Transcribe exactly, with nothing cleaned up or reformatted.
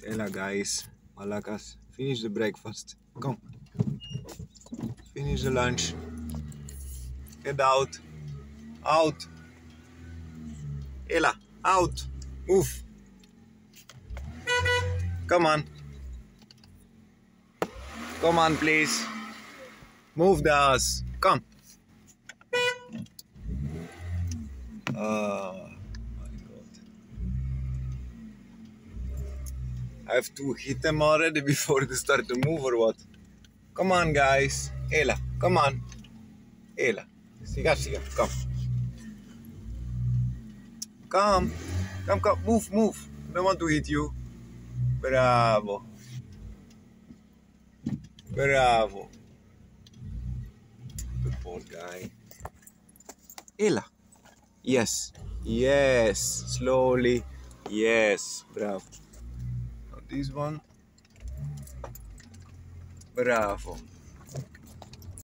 Ella guys, Malakas, finish the breakfast. Come. Finish the lunch. Get out. Out. Ella, out. Move. Come on. Come on, please. Move the ass. Come. Oh my god. I have to hit them already before they start to move or what? Come on, guys. Ella, come on. Ella. Siga, siga. Come. Come. Come, come. Move, move. I don't want to hit you. Bravo. Bravo. The poor guy. Ella. Yes. Yes. Slowly. Yes. Bravo. Now this one. Bravo.